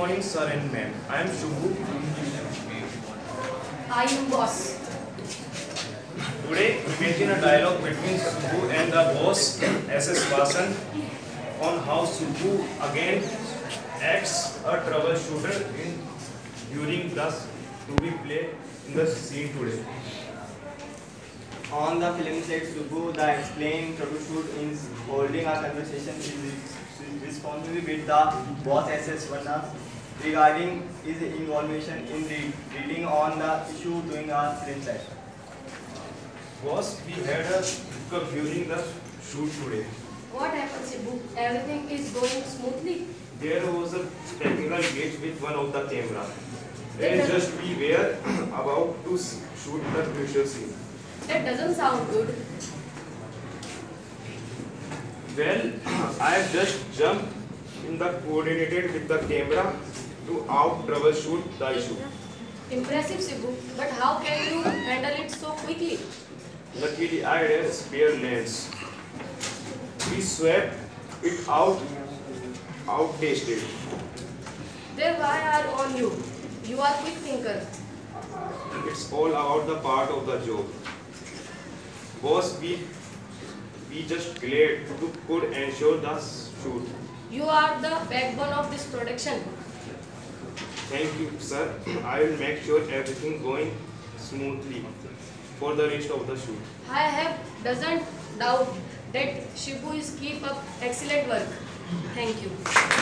Morning, sir and ma'am. I am Shubhu. I am boss. Today, imagine a dialogue between Shubhu and the boss, SS Vasan, on how Shubhu again acts a troubleshooter during the to be play in the scene today. On the film set, Subbu, the explained troubleshoot, is holding a conversation responsibly with the boss SS Vanna regarding his involvement in reading on the issue during a film set. Boss, we had a hiccup during the shoot today. What happened, Shibu? Everything is going smoothly. There was a technical glitch with one of the camera. And just we were about to shoot the crucial scene. That doesn't sound good. Well, I have just jumped in the coordinated with the camera to out troubleshoot the issue. Impressive, Shibu. But how can you handle it so quickly? Luckily, I had a spare lens. We swapped it out-tasted. Their eye are on you. You are quick thinker. It's all about the part of the job. Boss, we just glad to could ensure the shoot. You are the backbone of this production. Thank you, sir. I will make sure everything going smoothly for the rest of the shoot. I have doesn't doubt that Shibu is keep up excellent work. Thank you.